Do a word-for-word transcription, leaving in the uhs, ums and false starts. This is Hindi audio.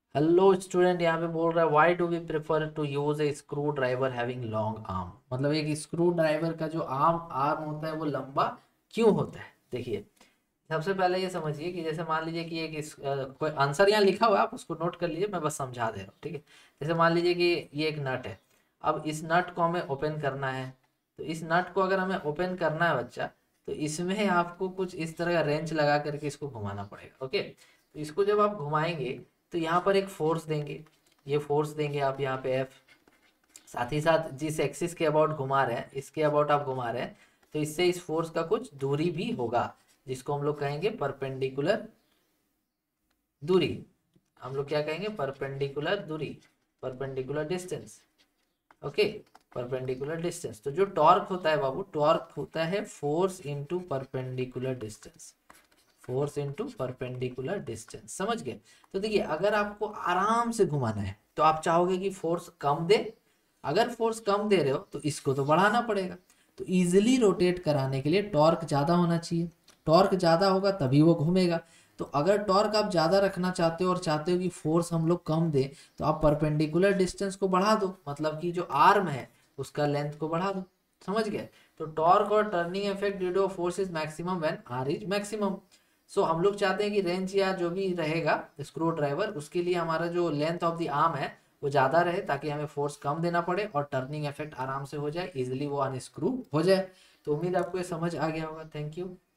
हेलो स्टूडेंट, यहाँ पे बोल रहा है why do we prefer to use a screw driver having long arm. मतलब एक स्क्रू ड्राइवर का जो आर्म आर्म होता है वो लंबा क्यों होता है। देखिए, सबसे पहले ये समझिए कि जैसे मान लीजिए कि एक इस, अ, कोई आंसर यहाँ लिखा हुआ है, आप उसको नोट कर लीजिए, मैं बस समझा दे रहा हूँ, ठीक है। जैसे मान लीजिए कि ये एक नट है। अब इस नट को हमें ओपन करना है। तो इस नट को अगर हमें ओपन करना है बच्चा, तो इसमें आपको कुछ इस तरह का रेंच लगा करके इसको घुमाना पड़ेगा। ओके, तो इसको जब आप घुमाएंगे तो यहाँ पर एक फोर्स देंगे। ये फोर्स देंगे आप यहाँ पे एफ। साथ ही साथ जिस एक्सिस के अबाउट घुमा रहे हैं, इसके अबाउट आप घुमा रहे हैं, तो इससे इस फोर्स का कुछ दूरी भी होगा, जिसको हम लोग कहेंगे परपेंडिकुलर दूरी। हम लोग क्या कहेंगे? परपेंडिकुलर दूरी, perpendicular distance. Okay, perpendicular distance. तो जो टॉर्क होता है बाबू, टॉर्क होता है force into perpendicular distance. Force into perpendicular distance, समझ गए? तो देखिए, अगर आपको आराम से घुमाना है तो आप चाहोगे कि फोर्स कम दे। अगर फोर्स कम दे रहे हो तो इसको तो बढ़ाना पड़ेगा। तो इजीली रोटेट कराने के लिए टॉर्क ज़्यादा होना चाहिए। टॉर्क ज़्यादा होगा तभी वो घूमेगा। तो अगर टॉर्क आप ज़्यादा रखना चाहते हो और चाहते हो कि फोर्स हम लोग कम दे, तो आप परपेंडिकुलर डिस्टेंस को बढ़ा दो, मतलब कि जो आर्म है उसका लेंथ को बढ़ा दो। समझ गए? तो टॉर्क और turning effect due to force is maximum when R is maximum. So हम लोग चाहते हैं कि रेंच या जो भी रहेगा स्क्रू ड्राइवर, उसके लिए हमारा जो लेंथ ऑफ द आर्म है वो ज़्यादा रहे, ताकि हमें फोर्स कम देना पड़े और टर्निंग इफेक्ट आराम से हो जाए, इजिली वो अनस्क्रू हो जाए। तो उम्मीद आपको ये समझ आ गया होगा। Thank you.